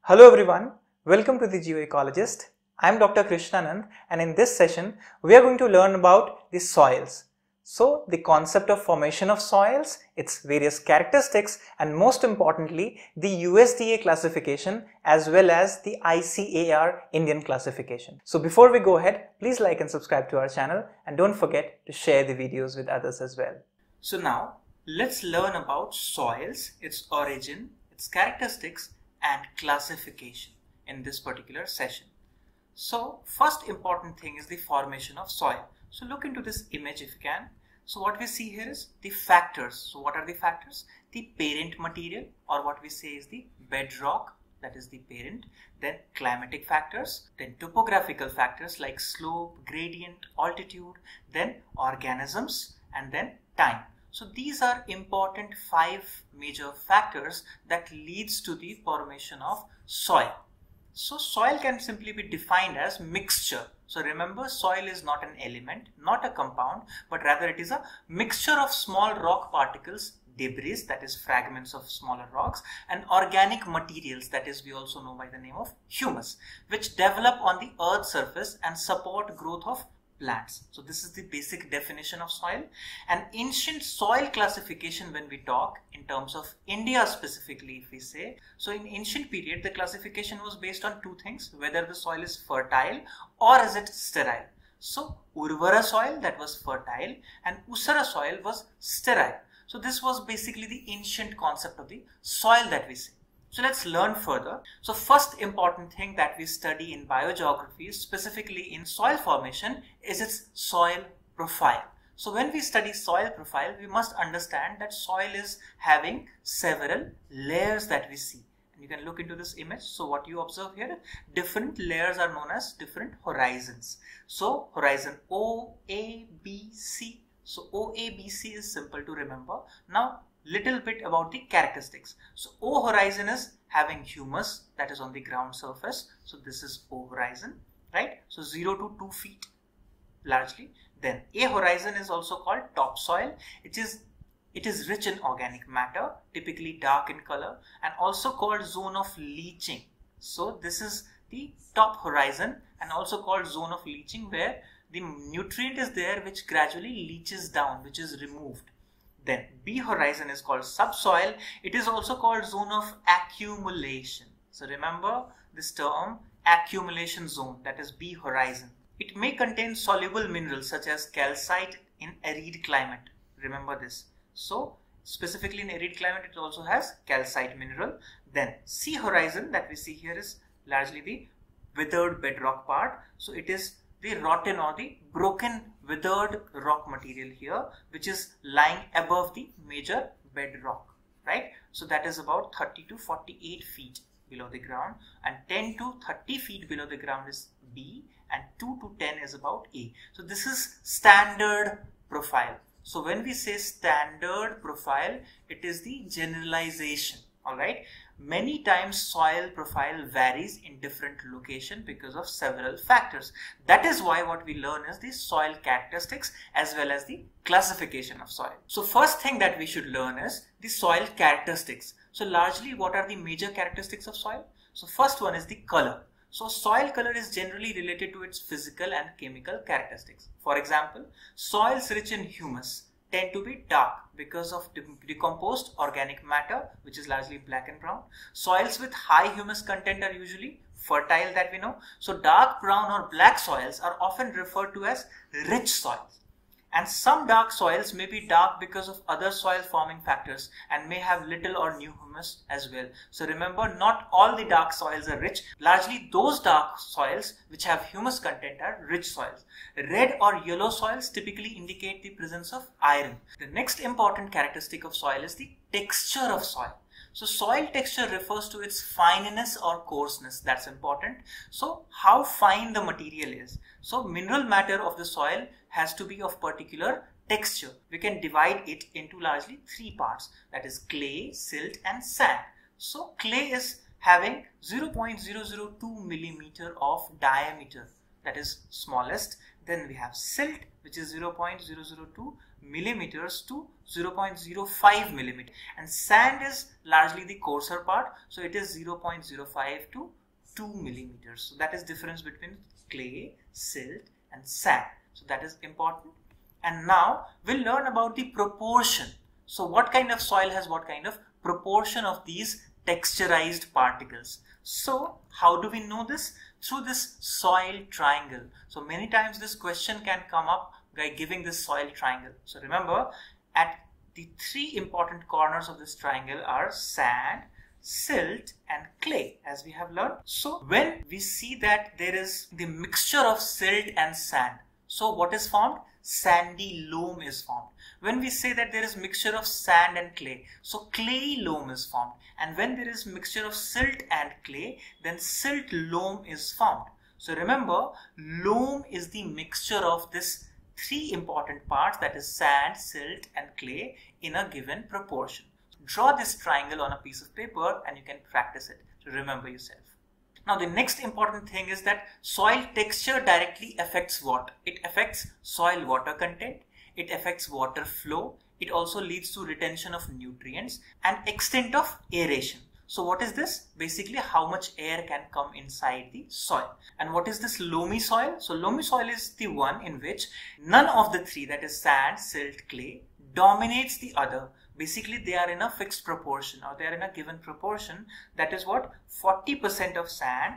Hello everyone, welcome to the Geoecologist. I am Dr. Krishnanand, and in this session we are going to learn about the soils. So the concept of formation of soils, its various characteristics, and most importantly the USDA classification as well as the ICAR Indian classification. So before we go ahead, please like and subscribe to our channel and don't forget to share the videos with others as well. So now let's learn about soils, its origin, its characteristics and classification in this particular session. So first important thing is the formation of soil. So look into this image if you can. So what we see here is the factors. So what are the factors? The parent material, or what we say is the bedrock, that is the parent, then climatic factors, then topographical factors like slope, gradient, altitude, then organisms, and then time. So these are important 5 major factors that leads to the formation of soil. So soil can simply be defined as mixture. So remember, soil is not an element, not a compound, but rather it is a mixture of small rock particles, debris, that is fragments of smaller rocks, and organic materials, that is we also know by the name of humus, which develop on the earth's surface and support growth of plants. So this is the basic definition of soil. And ancient soil classification, when we talk in terms of India specifically, if we say, so in ancient period the classification was based on 2 things: whether the soil is fertile or is it sterile. So Urvara soil, that was fertile, and Usara soil was sterile. So this was basically the ancient concept of the soil that we see. So let's learn further. So first important thing that we study in biogeography, specifically in soil formation, is its soil profile. So when we study soil profile, we must understand that soil is having several layers that we see. And you can look into this image. So what you observe here, different layers are known as different horizons. So horizon O, A, B, C. So O, A, B, C is simple to remember. Now little bit about the characteristics. So O horizon is having humus, that is on the ground surface. So this is O horizon, right? So 0 to 2 feet largely. Then A horizon is also called topsoil. It is rich in organic matter, typically dark in color, and also called zone of leaching. So this is the top horizon and also called zone of leaching, where the nutrient is there which gradually leaches down, which is removed. Then B horizon is called subsoil. It is also called zone of accumulation. So remember this term, accumulation zone, that is B horizon. It may contain soluble minerals such as calcite in arid climate. Remember this. So specifically in arid climate it also has calcite mineral. Then C horizon that we see here is largely the withered bedrock part. So it is the rotten or the broken withered rock material here, which is lying above the major bedrock, right? So that is about 30 to 48 feet below the ground, and 10 to 30 feet below the ground is B, and 2 to 10 is about A. So this is standard profile. So when we say standard profile, it is the generalization, all right? Many times soil profile varies in different location because of several factors. That is why what we learn is the soil characteristics as well as the classification of soil. So first thing that we should learn is the soil characteristics. So largely what are the major characteristics of soil? So first one is the color. So soil color is generally related to its physical and chemical characteristics. For example, soils rich in humus tend to be dark because of decomposed organic matter, which is largely black and brown. Soils with high humus content are usually fertile, that we know. So dark brown or black soils are often referred to as rich soils. And some dark soils may be dark because of other soil forming factors and may have little or no humus as well. So remember, not all the dark soils are rich. Largely those dark soils which have humus content are rich soils. Red or yellow soils typically indicate the presence of iron. The next important characteristic of soil is the texture of soil. So soil texture refers to its fineness or coarseness. That's important. So how fine the material is. So mineral matter of the soil has to be of particular texture. We can divide it into largely 3 parts, that is clay, silt and sand. So clay is having 0.002 millimeter of diameter. that is smallest. Then we have silt, which is 0.002 millimeters to 0.05 millimeter, and sand is largely the coarser part, so it is 0.05 to 2 millimeters. So that is difference between clay, silt and sand. So that is important. And now we'll learn about the proportion. So what kind of soil has what kind of proportion of these texturized particles? So how do we know this? Through this soil triangle. So many times this question can come up by giving this soil triangle. So remember, at the three important corners of this triangle are sand, silt and clay, as we have learned. So when we see that there is the mixture of silt and sand, so what is formed? Sandy loam is formed. When we say that there is mixture of sand and clay, so clay loam is formed. And when there is mixture of silt and clay, then silt loam is formed. So remember, loam is the mixture of this three important parts, that is sand, silt and clay, in a given proportion. Draw this triangle on a piece of paper and you can practice it to remember yourself. Now the next important thing is that soil texture directly affects what? It affects soil water content, it affects water flow, it also leads to retention of nutrients and extent of aeration. So what is this? Basically how much air can come inside the soil. And what is this loamy soil? So loamy soil is the one in which none of the three, that is sand, silt, clay, dominates the other. Basically they are in a fixed proportion, or they are in a given proportion, that is what? 40% of sand,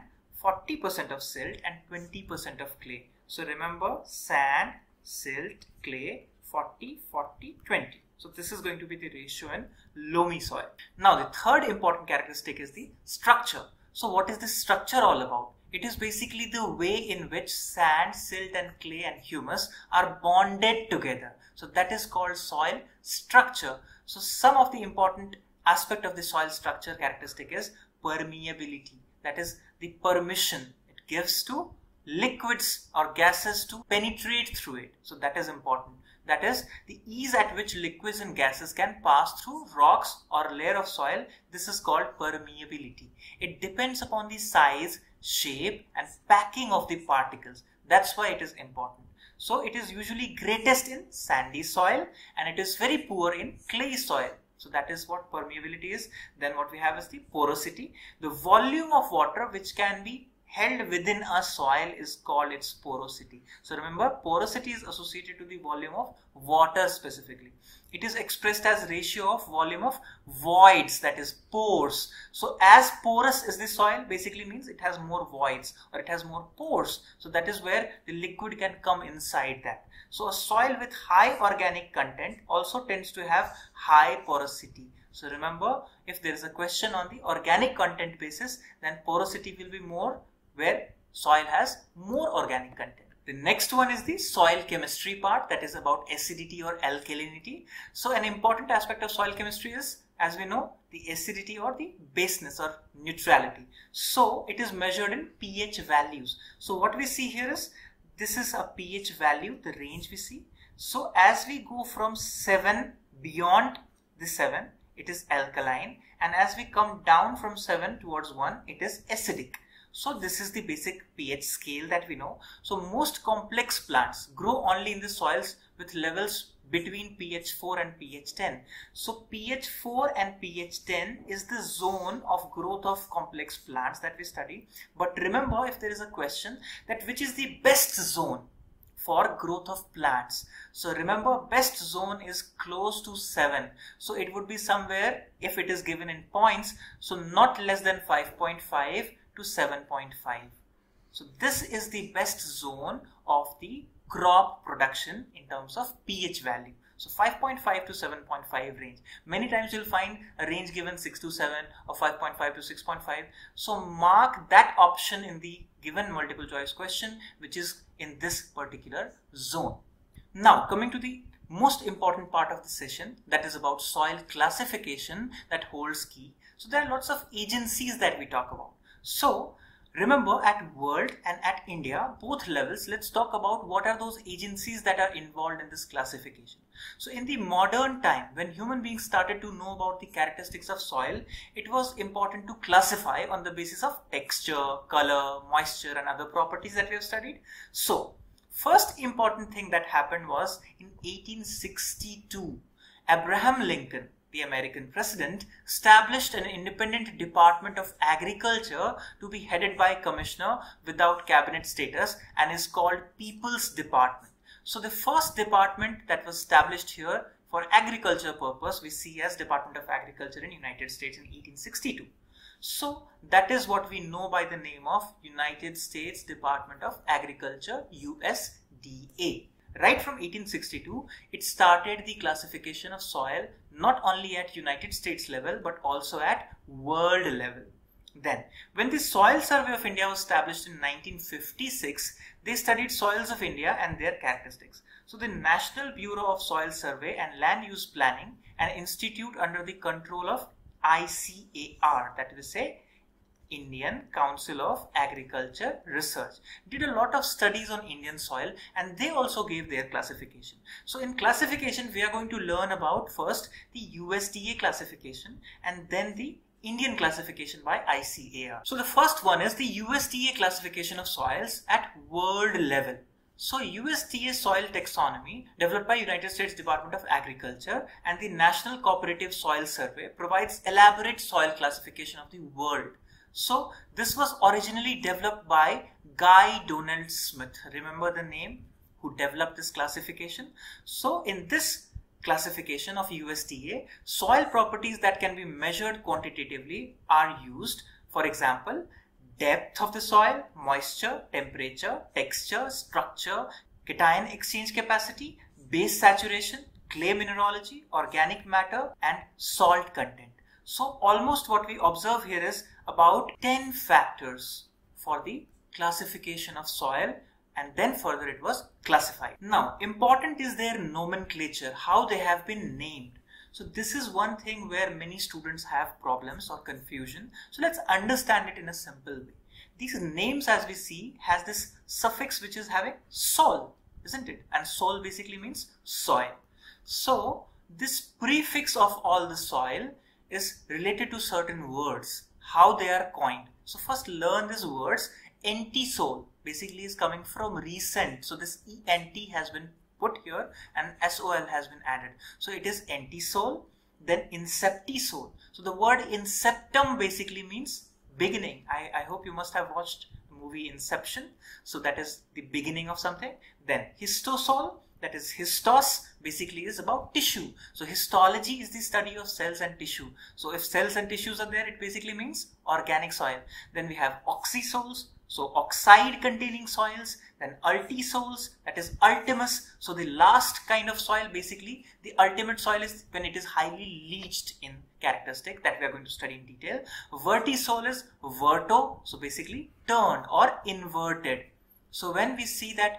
40% of silt and 20% of clay. So remember, sand, silt, clay, 40, 40, 20. So this is going to be the ratio in loamy soil. Now the third important characteristic is the structure. So what is this structure all about? It is basically the way in which sand, silt and clay and humus are bonded together. So that is called soil structure. So some of the important aspect of the soil structure characteristic is permeability. That is the permission it gives to liquids or gases to penetrate through it. So that is important. That is the ease at which liquids and gases can pass through rocks or layer of soil. This is called permeability. It depends upon the size, shape and packing of the particles. That's why it is important. So it is usually greatest in sandy soil and it is very poor in clay soil. So that is what permeability is. Then what we have is the porosity. The volume of water which can be held within a soil is called its porosity. So remember, porosity is associated to the volume of water specifically. It is expressed as ratio of volume of voids, that is pores. So as porous is the soil, basically means it has more voids or it has more pores. So that is where the liquid can come inside that. So a soil with high organic content also tends to have high porosity. So remember, if there is a question on the organic content basis, then porosity will be more where soil has more organic content. The next one is the soil chemistry part, that is about acidity or alkalinity. So an important aspect of soil chemistry is, as we know, the acidity or the baseness or neutrality. So it is measured in pH values. So what we see here is, this is a pH value, the range we see. So as we go from 7 beyond the 7, it is alkaline, and as we come down from 7 towards 1, it is acidic. So this is the basic pH scale that we know. So most complex plants grow only in the soils with levels between pH 4 and pH 10. So pH 4 and pH 10 is the zone of growth of complex plants that we study. But remember, if there is a question that which is the best zone for growth of plants. So remember, best zone is close to 7. So it would be somewhere, if it is given in points, so not less than 5.5 to 7.5. So this is the best zone of the crop production in terms of pH value. So 5.5 to 7.5 range. Many times you'll find a range given 6 to 7 or 5.5 to 6.5. So mark that option in the given multiple choice question which is in this particular zone. Now coming to the most important part of the session, that is about soil classification that holds key. So there are lots of agencies that we talk about. So Remember, at world and at India, both levels, let's talk about what are those agencies that are involved in this classification. So in the modern time, when human beings started to know about the characteristics of soil, it was important to classify on the basis of texture, color, moisture and other properties that we have studied. So first important thing that happened was in 1862, Abraham Lincoln, the American president, established an independent Department of Agriculture to be headed by a commissioner without cabinet status and is called People's Department. So the first department that was established here for agriculture purpose we see as Department of Agriculture in United States in 1862. So that is what we know by the name of United States Department of Agriculture, USDA. Right from 1862, it started the classification of soil not only at United States level but also at world level. Then, when the Soil Survey of India was established in 1956, they studied soils of India and their characteristics. So the National Bureau of Soil Survey and Land Use Planning, an institute under the control of ICAR, that is to say, Indian Council of Agriculture Research, did a lot of studies on Indian soil and they also gave their classification. So in classification, we are going to learn about first the USDA classification and then the Indian classification by ICAR. So the first one is the USDA classification of soils at world level. So USDA soil taxonomy developed by United States Department of Agriculture and the National Cooperative Soil Survey provides elaborate soil classification of the world. So this was originally developed by Guy Donald Smith. Remember the name who developed this classification? So in this classification of USDA, soil properties that can be measured quantitatively are used. For example, depth of the soil, moisture, temperature, texture, structure, cation exchange capacity, base saturation, clay mineralogy, organic matter and salt content. So almost what we observe here is about 10 factors for the classification of soil, and then further it was classified. Now important is their nomenclature, how they have been named. So this is one thing where many students have problems or confusion. So let's understand it in a simple way. These names, as we see, has this suffix which is having sol, isn't it? And sol basically means soil. So this prefix of all the soil is related to certain words, how they are coined. So first learn these words. Anti-sol basically is coming from recent. So this ENT has been put here and SOL has been added. So it is anti-sol. Then incepti-sol. So the word inceptum basically means beginning. I hope you must have watched the movie Inception. So that is the beginning of something. Then histosol, that is histos, basically is about tissue. So histology is the study of cells and tissue. So if cells and tissues are there, it basically means organic soil. Then we have oxysols, so oxide containing soils. Then ultisols, that is ultimus. So the last kind of soil, basically the ultimate soil is when it is highly leached in characteristic that we are going to study in detail. Vertisol is verto, so basically turned or inverted. So when we see that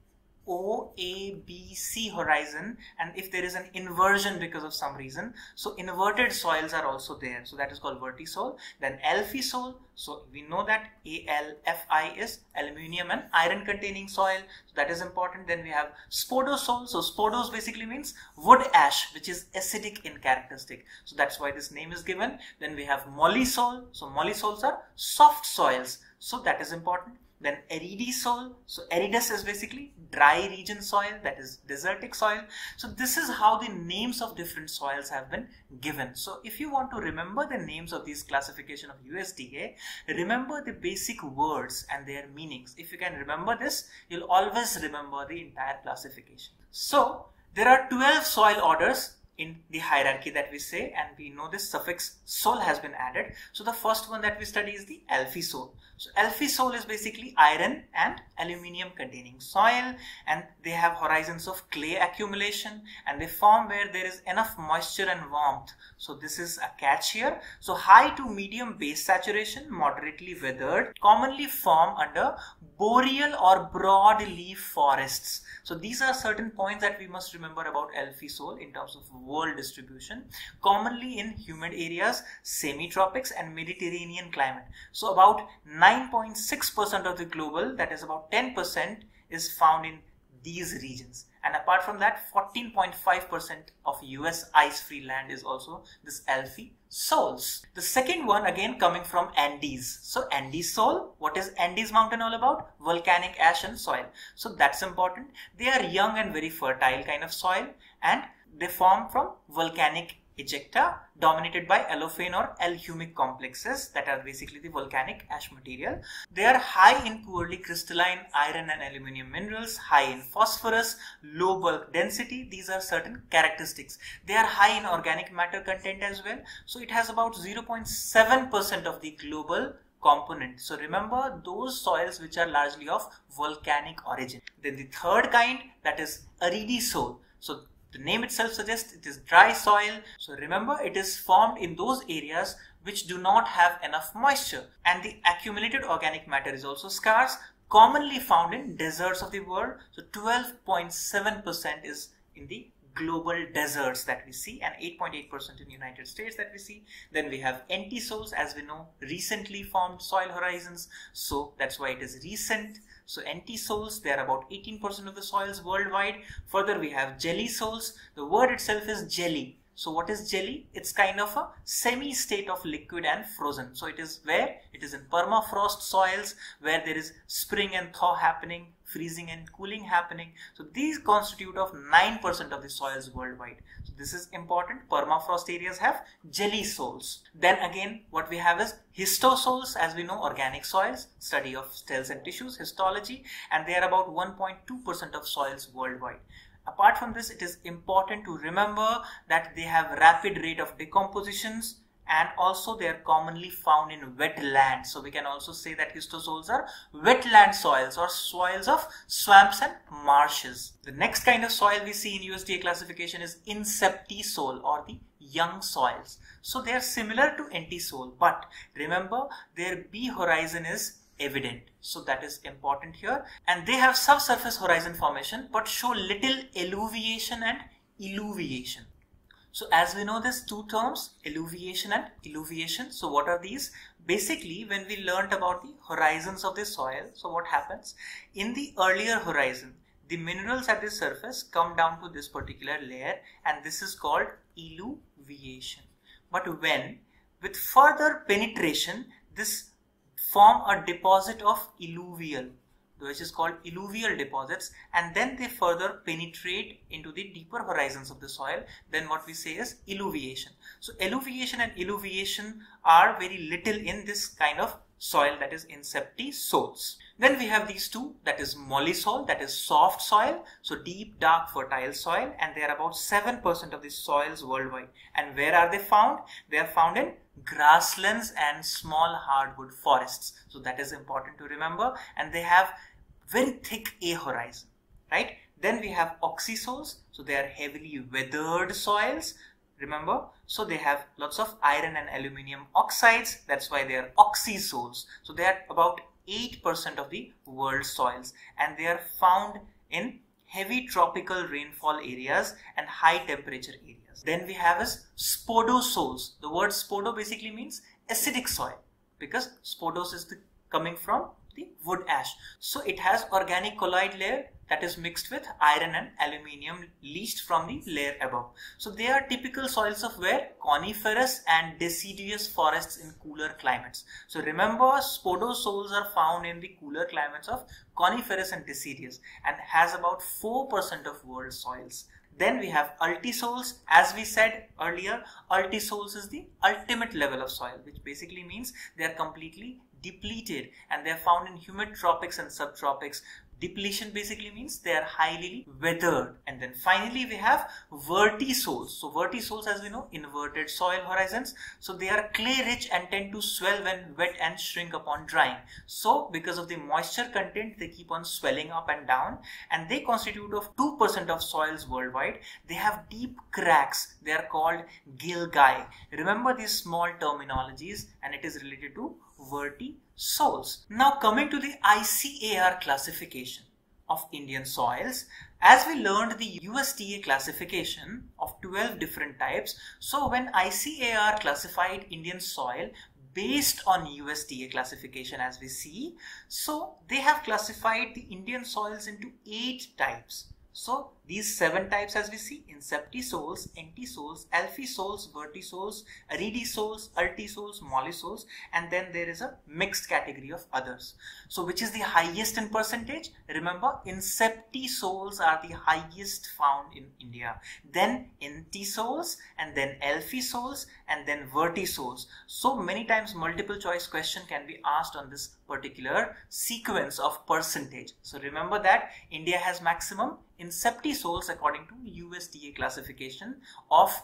OABC horizon, and if there is an inversion because of some reason, so inverted soils are also there. So that is called vertisol. Then alfisol, so we know that AlFi is aluminium and iron containing soil, so that is important. Then we have spodosol, so spodos basically means wood ash, which is acidic in characteristic, so that's why this name is given. Then we have mollisol, so mollisols are soft soils, so that is important. Then aridisol, so aridus is basically dry region soil, that is desertic soil. So this is how the names of different soils have been given. So if you want to remember the names of these classification of USDA, remember the basic words and their meanings. If you can remember this, you'll always remember the entire classification. So there are 12 soil orders in the hierarchy that we say, and we know this suffix sol has been added. So the first one that we study is the alfisol. So alfisol is basically iron and aluminium containing soil, and they have horizons of clay accumulation and they form where there is enough moisture and warmth. So this is a catch here. So high to medium base saturation, moderately weathered, commonly form under boreal or broadleaf forests. So these are certain points that we must remember about alfisol in terms of world distribution, commonly in humid areas, semi-tropics and Mediterranean climate. So about 9.6% of the global, that is about 10%, is found in these regions. And apart from that, 14.5% of US ice-free land is also this Alphy soils. The second one again coming from Andes. So Andes soil, what is Andes mountain all about? Volcanic ash and soil. So that's important. They are young and very fertile kind of soil, and they form from volcanic ejecta dominated by allophane or alhumic complexes that are basically the volcanic ash material. They are high in poorly crystalline iron and aluminium minerals, high in phosphorus, low bulk density. These are certain characteristics. They are high in organic matter content as well. So it has about 0.7% of the global component. So remember those soils which are largely of volcanic origin. Then the third kind, that is aridi soil. So the name itself suggests it is dry soil. So remember, it is formed in those areas which do not have enough moisture, and the accumulated organic matter is also scarce, commonly found in deserts of the world. So 12.7% is in the global deserts that we see, and 8.8% in United States that we see. Then we have NT soils, as we know, recently formed soil horizons, so that's why it is recent. So NT soils, they are about 18% of the soils worldwide. Further, we have jelly soils. The word itself is jelly. So what is jelly? It's kind of a semi-state of liquid and frozen. So it is where? It is in permafrost soils where there is spring and thaw happening, freezing and cooling happening. So these constitute of 9% of the soils worldwide. So this is important. Permafrost areas have jelly soils. Then again, what we have is histosols, as we know, organic soils, study of cells and tissues, histology, and they are about 1.2% of soils worldwide. Apart from this, it is important to remember that they have rapid rate of decompositions, and also they are commonly found in wet land. So we can also say that histosols are wetland soils or soils of swamps and marshes. The next kind of soil we see in USDA classification is inceptisol, or the young soils. So they are similar to NT soil, but remember their B horizon is evident. So that is important here, and they have subsurface horizon formation but show little alluviation and illuviation. So as we know these two terms, alluviation and illuviation. So what are these? Basically, when we learnt about the horizons of the soil, so what happens? In the earlier horizon, the minerals at the surface come down to this particular layer, and this is called illuviation. But when, with further penetration, this form a deposit of alluvial, which is called alluvial deposits, and then they further penetrate into the deeper horizons of the soil, then what we say is illuviation. So alluviation and illuviation are very little in this kind of soil, that is inceptisols. Then we have these two, that is mollisol, that is soft soil, so deep, dark, fertile soil, and they are about 7% of the soils worldwide. And where are they found? They are found in grasslands and small hardwood forests. So that is important to remember, and they have very thick A horizon, right? Then we have oxysols, so they are heavily weathered soils. Remember, so they have lots of iron and aluminium oxides, that's why they are oxysols. So they are about 8% of the world's soils, and they are found in heavy tropical rainfall areas and high temperature areas. Then we have is spodosols. The word spodo basically means acidic soil, because spodos is coming from the wood ash. So it has organic colloid layer that is mixed with iron and aluminium leached from the layer above. So they are typical soils of where? Coniferous and deciduous forests in cooler climates. So remember, spodosols are found in the cooler climates of coniferous and deciduous, and has about 4% of world soils. Then we have altisols. As we said earlier, altisols is the ultimate level of soil, which basically means they are completely depleted, and they are found in humid tropics and subtropics. Depletion basically means they are highly weathered. And then finally we have vertisols. So vertisols, as we know, inverted soil horizons. So they are clay rich and tend to swell when wet and shrink upon drying. So because of the moisture content, they keep on swelling up and down, and they constitute of 2% of soils worldwide. They have deep cracks. They are called gilgi. Remember these small terminologies, and it is related to vertisols. Now coming to the ICAR classification. of Indian soils. As we learned the USDA classification of 12 different types, so when ICAR classified Indian soil based on USDA classification, as we see, so they have classified the Indian soils into 8 types. So these 7 types, as we see, inceptisols, entisols, alphisols, vertisols, aridisols, ultisols, mollisols, and then there is a mixed category of others. So which is the highest in percentage? Remember, inceptisols are the highest found in India, then entisols, and then alphisols, and then vertisols. So many times multiple choice question can be asked on this particular sequence of percentage. So remember that India has maximum inceptisols according to USDA classification of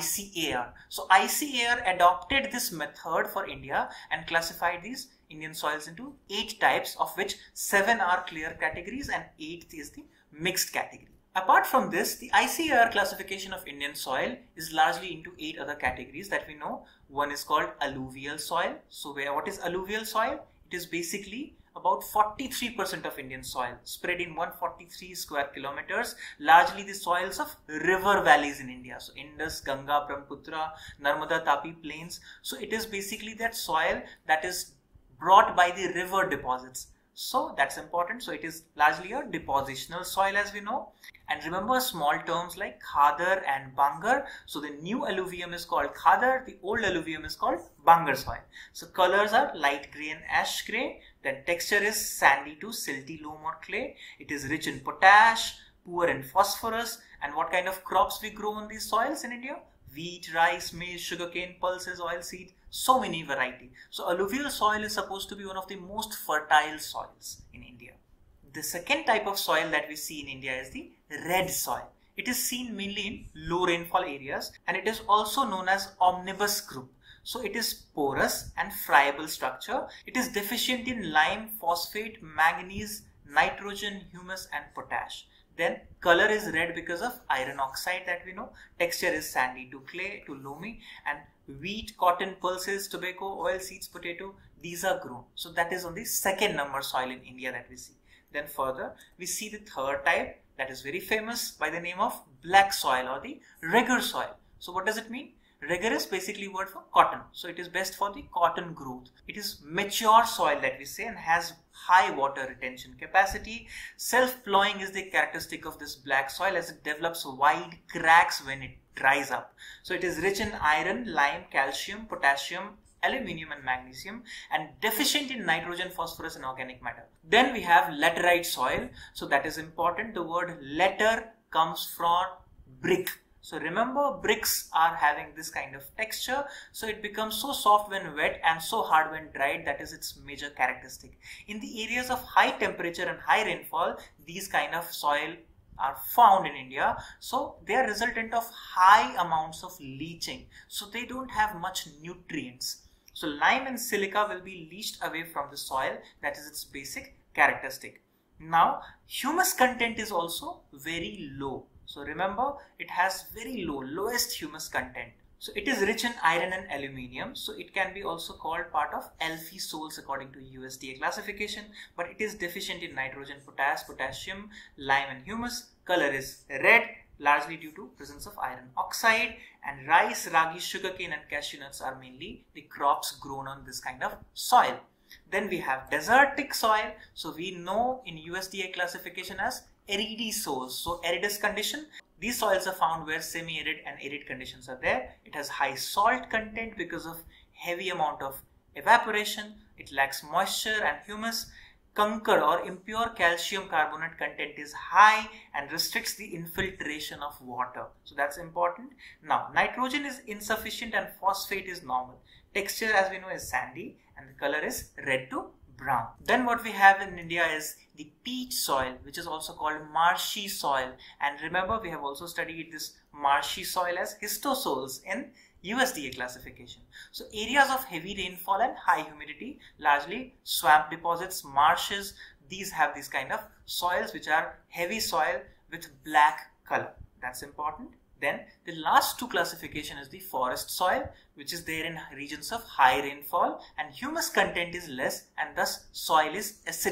ICAR. So ICAR adopted this method for India and classified these Indian soils into 8 types, of which 7 are clear categories and 8th is the mixed category. Apart from this, the ICAR classification of Indian soil is largely into 8 other categories that we know. One is called alluvial soil. So what is alluvial soil? It is basically about 43% of Indian soil spread in 143 square kilometers, largely the soils of river valleys in India. So Indus, Ganga, Brahmaputra, Narmada, Tapi plains. So it is basically that soil that is brought by the river deposits. So that's important. So it is largely a depositional soil, as we know. And remember small terms like Khadar and Bangar. So the new alluvium is called Khadar, the old alluvium is called Bangar soil. So colors are light grey and ash grey. Then texture is sandy to silty loam or clay. It is rich in potash, poor in phosphorus. And what kind of crops we grow on these soils in India? Wheat, rice, maize, sugarcane, pulses, oilseed, so many variety. So alluvial soil is supposed to be one of the most fertile soils in India. The second type of soil that we see in India is the red soil. It is seen mainly in low rainfall areas and it is also known as omnibus group. So it is porous and friable structure. It is deficient in lime, phosphate, manganese, nitrogen, humus and potash. Then color is red because of iron oxide that we know. Texture is sandy to clay to loamy, and wheat, cotton, pulses, tobacco, oil seeds, potato, these are grown. So that is on the second number soil in India that we see. Then further we see the third type that is very famous by the name of black soil or the regur soil. So what does it mean? Regur is basically word for cotton. So it is best for the cotton growth. It is mature soil that we say and has high water retention capacity. Self-plowing is the characteristic of this black soil as it develops wide cracks when it dries up. So it is rich in iron, lime, calcium, potassium, aluminium and magnesium, and deficient in nitrogen, phosphorus and organic matter. Then we have laterite soil. So that is important. The word later comes from brick. So remember, bricks are having this kind of texture, so it becomes so soft when wet and so hard when dried. That is its major characteristic. In the areas of high temperature and high rainfall, these kind of soil are found in India. So they are resultant of high amounts of leaching, so they don't have much nutrients. So lime and silica will be leached away from the soil. That is its basic characteristic. Now humus content is also very low. So remember, it has very lowest humus content. So it is rich in iron and aluminium. So it can be also called part of alphisols according to USDA classification. But it is deficient in nitrogen, potassium, lime and humus. Color is red, largely due to presence of iron oxide. And rice, ragi, sugarcane and cashew nuts are mainly the crops grown on this kind of soil. Then we have desertic soil. So we know in USDA classification as aridisols. So aridus condition. These soils are found where semi-arid and arid conditions are there. It has high salt content because of heavy amount of evaporation. It lacks moisture and humus. Kankar or impure calcium carbonate content is high and restricts the infiltration of water. So that's important. Now nitrogen is insufficient and phosphate is normal. Texture, as we know, is sandy and the color is red to brown. Then what we have in India is the peat soil, which is also called marshy soil. And remember, we have also studied this marshy soil as histosols in USDA classification. So areas of heavy rainfall and high humidity, largely swamp deposits, marshes, these have these kind of soils which are heavy soil with black color. That's important. Then the last two classification is the forest soil, which is there in regions of high rainfall and humus content is less and thus soil is acidic.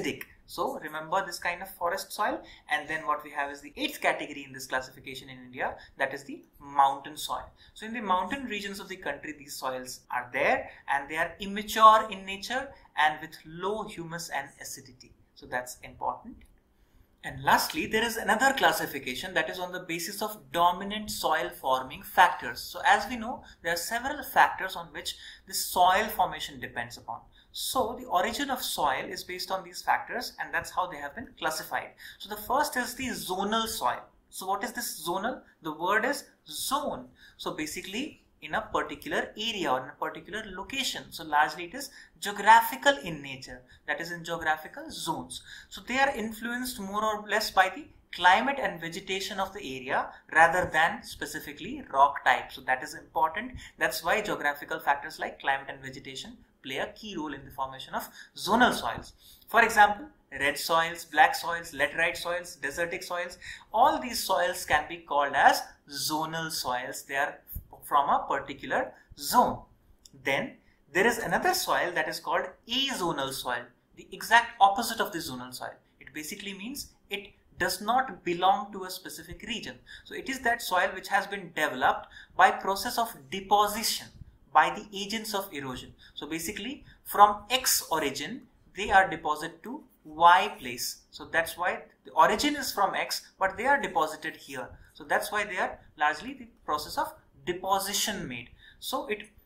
So remember this kind of forest soil. And then what we have is the 8th category in this classification in India, that is the mountain soil. So in the mountain regions of the country, these soils are there and they are immature in nature and with low humus and acidity. So that's important. And lastly, there is another classification that is on the basis of dominant soil forming factors. So as we know, there are several factors on which the soil formation depends upon. So the origin of soil is based on these factors, and that's how they have been classified. So the first is the zonal soil. So what is this zonal? The word is zone. So basically in a particular area or in a particular location. So largely it is geographical in nature, that is in geographical zones. So they are influenced more or less by the climate and vegetation of the area rather than specifically rock type. So that is important. That's why geographical factors like climate and vegetation play a key role in the formation of zonal soils. For example, red soils, black soils, laterite soils, desertic soils, all these soils can be called as zonal soils. They are from a particular zone. Then there is another soil that is called azonal soil, the exact opposite of the zonal soil. It basically means it does not belong to a specific region. So it is that soil which has been developed by process of deposition by the agents of erosion. So basically from X origin they are deposited to Y place. So that's why the origin is from X, but they are deposited here. So that's why they are largely the process of deposition made. So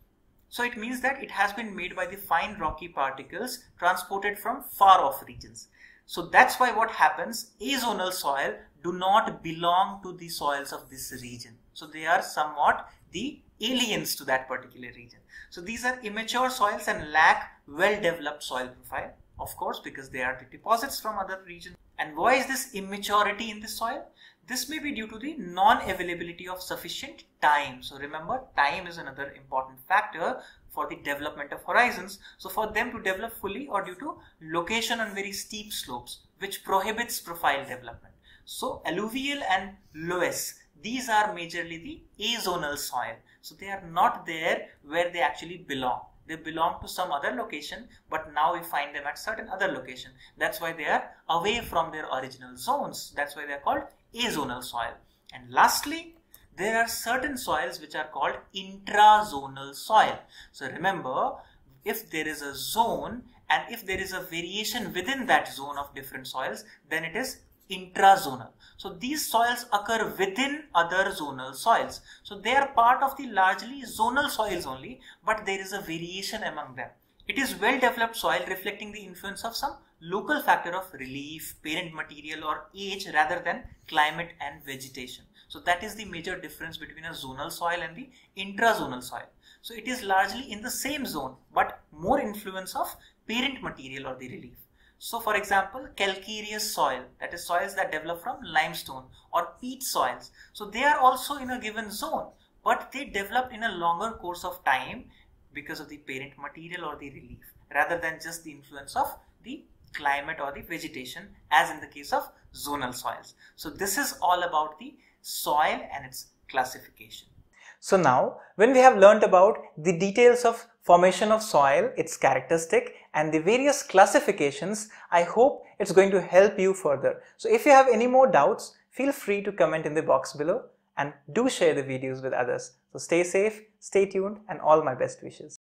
it means that it has been made by the fine rocky particles transported from far off regions. So that's why what happens, azonal soil do not belong to the soils of this region. So they are somewhat the aliens to that particular region. So these are immature soils and lack well developed soil profile, of course, because they are the deposits from other regions. And why is this immaturity in the soil? This may be due to the non-availability of sufficient time. So remember, time is another important factor for the development of horizons. So for them to develop fully, or due to location on very steep slopes, which prohibits profile development. So alluvial and loess, these are majorly the azonal soil. So they are not there where they actually belong. They belong to some other location, but now we find them at certain other location. That's why they are away from their original zones. That's why they are called azonal soil. And lastly, there are certain soils which are called intrazonal soil. So remember, if there is a zone and if there is a variation within that zone of different soils, then it is intrazonal. So these soils occur within other zonal soils. So they are part of the largely zonal soils only, but there is a variation among them. It is well developed soil reflecting the influence of some local factor of relief, parent material or age rather than climate and vegetation. So that is the major difference between a zonal soil and the intrazonal soil. So it is largely in the same zone, but more influence of parent material or the relief. So for example, calcareous soil, that is soils that develop from limestone, or peat soils. So they are also in a given zone, but they develop in a longer course of time because of the parent material or the relief, rather than just the influence of the climate or the vegetation, as in the case of zonal soils. So this is all about the soil and its classification. So now, when we have learnt about the details of formation of soil, its characteristic and the various classifications, I hope it's going to help you further. So if you have any more doubts, feel free to comment in the box below and do share the videos with others. So stay safe, stay tuned, and all my best wishes.